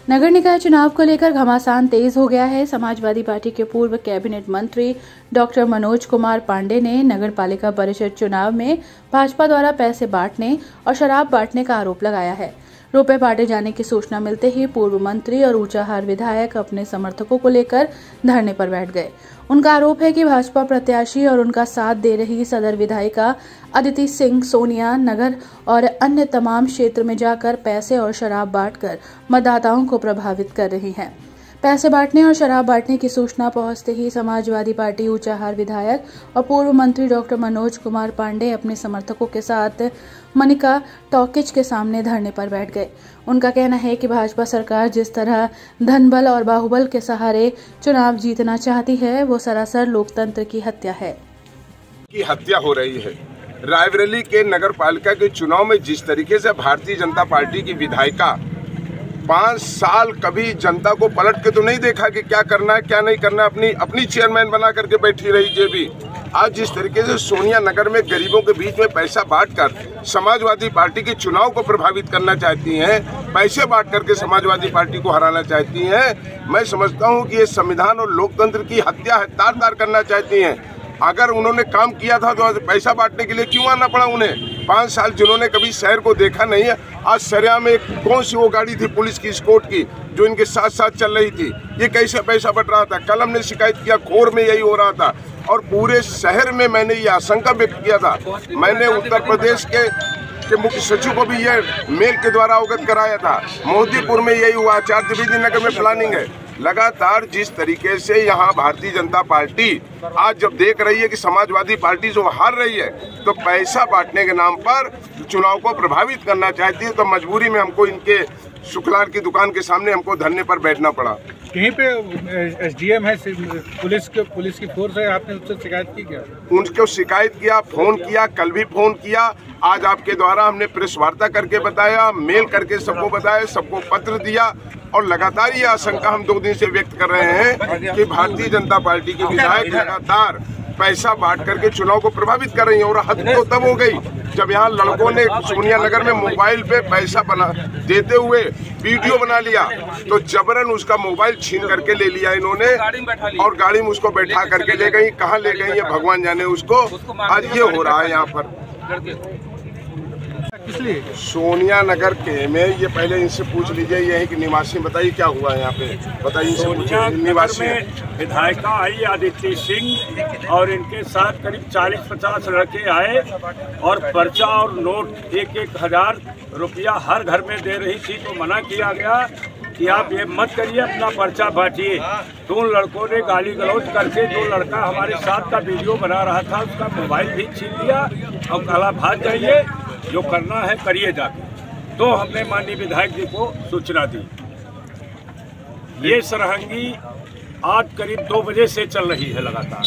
नगर निकाय चुनाव को लेकर घमासान तेज हो गया है। समाजवादी पार्टी के पूर्व कैबिनेट मंत्री डॉक्टर मनोज कुमार पांडे ने नगर पालिका परिषद चुनाव में भाजपा द्वारा पैसे बांटने और शराब बांटने का आरोप लगाया है। रुपए बांटे जाने की सूचना मिलते ही पूर्व मंत्री और ऊंचाहार विधायक अपने समर्थकों को लेकर धरने पर बैठ गए। उनका आरोप है कि भाजपा प्रत्याशी और उनका साथ दे रही सदर विधायिका अदिति सिंह सोनिया नगर और अन्य तमाम क्षेत्र में जाकर पैसे और शराब बांटकर मतदाताओं को प्रभावित कर रही हैं। पैसे बांटने और शराब बांटने की सूचना पहुंचते ही समाजवादी पार्टी ऊंचाहार विधायक और पूर्व मंत्री डॉक्टर मनोज कुमार पांडे अपने समर्थकों के साथ मनिका टॉकीज के सामने धरने पर बैठ गए। उनका कहना है कि भाजपा सरकार जिस तरह धनबल और बाहुबल के सहारे चुनाव जीतना चाहती है, वो सरासर लोकतंत्र की हत्या है। की हत्या हो रही है। रायबरेली के नगर पालिका के चुनाव में जिस तरीके से भारतीय जनता पार्टी की विधायिका 5 साल कभी जनता को पलट के तो नहीं देखा कि क्या करना है क्या नहीं करना, अपनी चेयरमैन बना करके बैठी रही जेबी। आज जिस तरीके से सोनिया नगर में गरीबों के बीच में पैसा बांटकर समाजवादी पार्टी के चुनाव को प्रभावित करना चाहती हैं, पैसे बांट करके समाजवादी पार्टी को हराना चाहती हैं, मैं समझता हूं कि ये संविधान और लोकतंत्र की हत्या है, तार-तार करना चाहती हैं। अगर उन्होंने काम किया था तो पैसा बांटने के लिए क्यों आना पड़ा उन्हें? 5 साल जिन्होंने कभी शहर को देखा नहीं है, आज सरिया में कौन सी वो गाड़ी थी पुलिस की स्कॉट की जो इनके साथ साथ चल रही थी, ये कैसे पैसा बट रहा था? कल हमने शिकायत किया, खोर में यही हो रहा था और पूरे शहर में मैंने ये आशंका व्यक्त किया था। मैंने उत्तर प्रदेश के मुख्य सचिव को भी ये मेल के द्वारा अवगत कराया था। मोदीपुर में यही हुआ, चार द्विवेदी नगर में प्लानिंग है। लगातार जिस तरीके से यहाँ भारतीय जनता पार्टी आज जब देख रही है कि समाजवादी पार्टी जो हार रही है तो पैसा बांटने के नाम पर चुनाव को प्रभावित करना चाहती है, तो मजबूरी में हमको इनके शुक्लार की दुकान के सामने हमको धरने पर बैठना पड़ा। कहीं पे एसडीएम है, पुलिस की फोर्स है, आपने उससे शिकायत की क्या? उनको शिकायत किया, फोन किया, कल भी फोन किया, आज आपके द्वारा हमने प्रेस वार्ता करके बताया, मेल करके सबको बताया, सबको पत्र दिया और लगातार ये आशंका हम 2 दिन से व्यक्त कर रहे हैं कि भारतीय जनता पार्टी के विधायक लगातार पैसा बांट करके चुनाव को प्रभावित कर रही है। और हद तो तब हो गई जब यहाँ लड़कों ने सोनिया नगर में मोबाइल पे पैसा देते हुए वीडियो बना लिया, तो जबरन उसका मोबाइल छीन करके ले लिया इन्होंने और गाड़ी में उसको बैठा करके ले गई। कहाँ ले गई है भगवान जाने उसको। आज ये हो रहा है यहाँ पर सोनिया नगर के में। ये पहले इनसे पूछ लीजिए, यही कि निवासी बताइए क्या हुआ है यहाँ पे, बताइए इनसे पूछिए। निवासी विधायिका आई अदिति सिंह और इनके साथ करीब 40-50 लड़के आए और पर्चा और नोट 1-1 हज़ार रुपया हर घर में दे रही थी, तो मना किया गया कि आप ये मत करिए, अपना पर्चा बांटिए। तो उन लड़कों ने गाली गलौज करके जो लड़का हमारे साथ का वीडियो बना रहा था उसका मोबाइल भी छीन लिया और कहा भाग जाइए, जो करना है करिए जाके। तो हमने माननीय विधायक जी को सूचना दी। ये सरहंगी आज करीब 2 बजे से चल रही है लगातार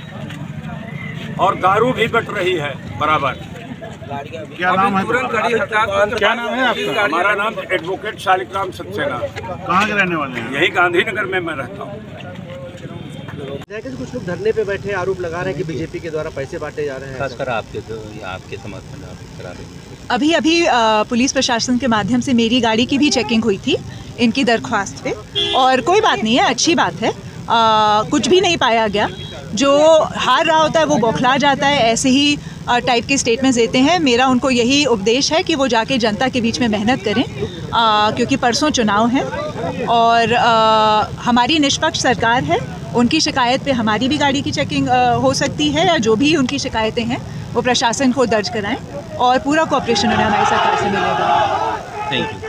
और दारू भी बट रही है बराबर। क्या नाम है? क्या नाम है आपका? हमारा नाम एडवोकेट शालिग्राम सक्सेना। कहाँ के रहने वाले हैं? यही गांधीनगर में मैं रहता हूँ। कुछ लोग धरने पे बैठे आरोप लगा रहे हैं कि बीजेपी के द्वारा पैसे बांटे जा रहे हैं, खासकर आपके समर्थन करा रहे हैं। अभी पुलिस प्रशासन के माध्यम से मेरी गाड़ी की भी चेकिंग हुई थी इनकी दरख्वास्त पे, और कोई बात नहीं है, अच्छी बात है। कुछ भी नहीं पाया गया। जो हार रहा होता है वो बौखला जाता है, ऐसे ही टाइप के स्टेटमेंट्स देते हैं। मेरा उनको यही उपदेश है कि वो जाके जनता के बीच में मेहनत करें, क्योंकि परसों चुनाव है और हमारी निष्पक्ष सरकार है। उनकी शिकायत पे हमारी भी गाड़ी की चेकिंग हो सकती है, या जो भी उनकी शिकायतें हैं वो प्रशासन को दर्ज कराएं और पूरा कोऑपरेशन उन्हें हमारी सरकार से मिलेगा। Thank you.